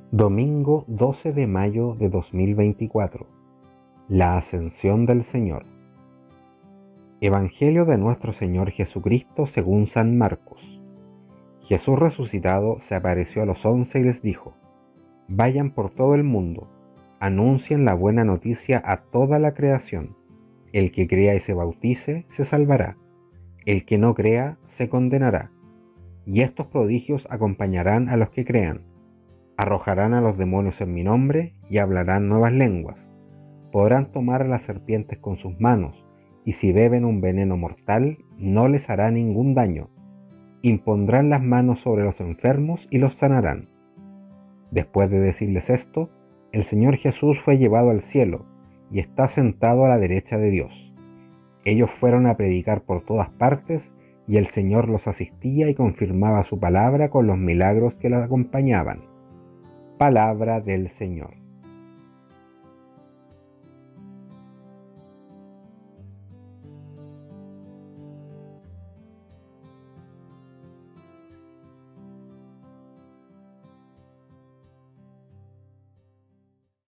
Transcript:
Domingo 12 de mayo de 2024. La Ascensión del Señor. Evangelio de nuestro Señor Jesucristo según San Marcos. Jesús resucitado se apareció a los 11 y les dijo: Vayan por todo el mundo, anuncien la buena noticia a toda la creación. El que crea y se bautice se salvará, el que no crea se condenará. Y estos prodigios acompañarán a los que crean. Arrojarán a los demonios en mi nombre y hablarán nuevas lenguas. Podrán tomar a las serpientes con sus manos, y si beben un veneno mortal, no les hará ningún daño. Impondrán las manos sobre los enfermos y los sanarán. Después de decirles esto, el Señor Jesús fue llevado al cielo y está sentado a la derecha de Dios. Ellos fueron a predicar por todas partes, y el Señor los asistía y confirmaba su palabra con los milagros que los acompañaban. Palabra del Señor.